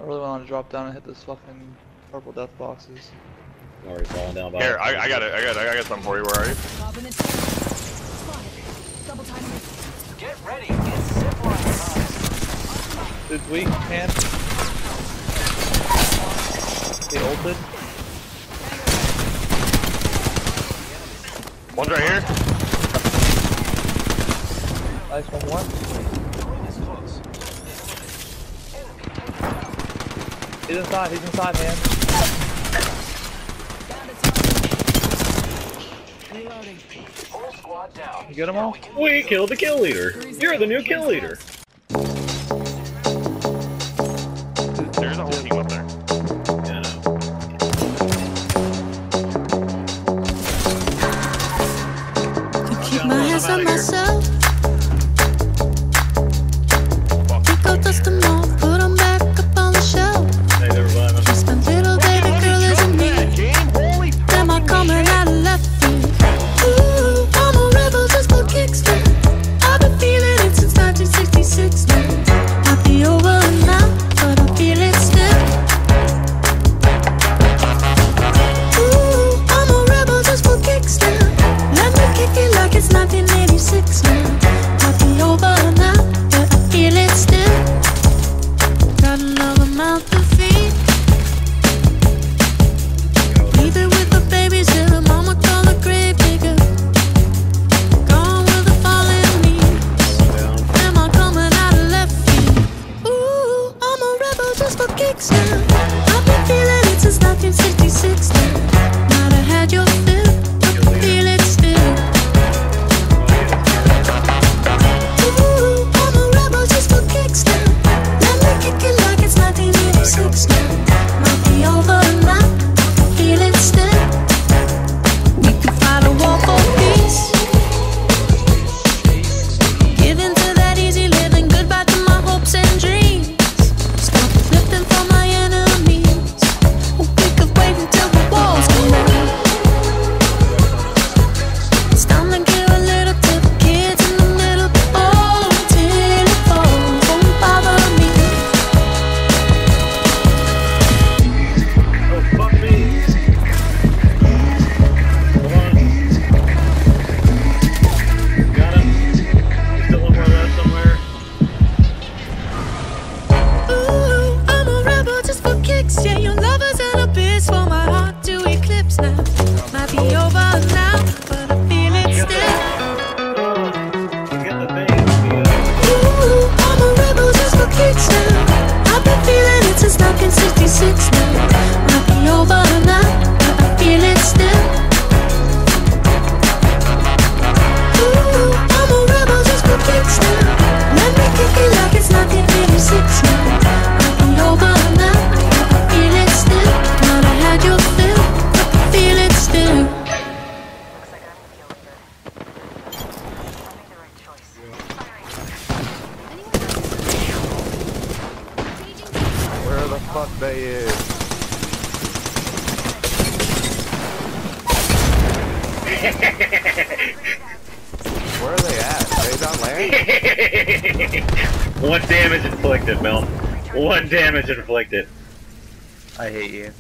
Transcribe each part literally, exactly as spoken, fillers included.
I really want to drop down and hit this fucking purple death boxes. Already falling down. Here, I, I got it. I got it. I got something for you. Where are you? Get ready. It's zipline time. It's weak, man. They ulted. One's right here. Nice one, one. He's inside, he's inside, man. Whole squad down. You get them all? We killed the kill leader. You're the new kill leader. There's a whole team up there. Yeah. Keep my hands on myself. Pick up dust them all, put them back up on the shelf. Hey, they're reviving. Just a little baby girl isn't me. Am I coming out of left field? Ooh, I'm a rebel just for kicks now. I've been feeling it since nineteen sixty-six now. Might be over now, but I feel it still. Ooh, I'm a rebel just for kicks now. Let me kick it like it's nineteen eighty-six now. Might be over now, but I feel it still. Got another mouth to feed. Leave it with the babies till the mama call the grave digger. Gone with the fallen leaves. Am I coming out of left field? Ooh, I'm a rebel just for kicks now. I've been feeling it since nineteen sixty-six now. Might have had your fill, but I feel it still. Ooh, I'm a rebel just for kicks now. Let me kick it like it's nineteen eighty-six now. Might be over now, I feel it still. We could fight a war for peace. Give in to that easy living, goodbye to my hopes and dreams. Stop flipping for my enemies. We could wait until the walls come down. It's time to give a little to the kids in the middle. Oh, till it falls, won't bother me. Oh, fuck me. Hold on. Got him. There's still one more left somewhere. Ooh, I'm a rebel just for kicks. Yeah, your lovers and a bitch for my heart to eclipse now. Might be over now, but I feel it still. Get the thing. Ooh, I'm a rebel just for kicks now. I've been feeling it since nineteen sixty-six now. Might be over now, but I feel it still. Ooh, I'm a rebel just for kicks now. Let me kick it like it's nineteen eighty-six now. Might be over now, but I feel it still. Might have had your fill, but I feel it still. Looks like I'm the kill leader. I'll make the right choice. Where the fuck they is? Where are they at? Are they down land? One damage inflicted, Mel. One damage inflicted. I hate you.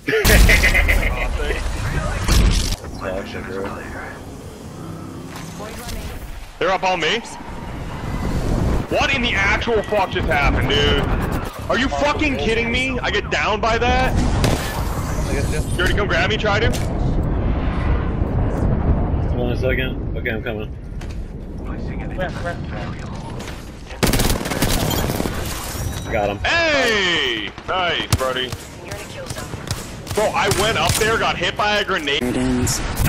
They're up on me. What in the actual fuck just happened, dude? Are you fucking kidding me? I get down by that? I guess just You already come grab me, try to? Hold on a second. Okay, I'm coming. Got him. Hey! Nice, buddy. You're in a kill zone. Bro, I went up there, got hit by a grenade. It ends.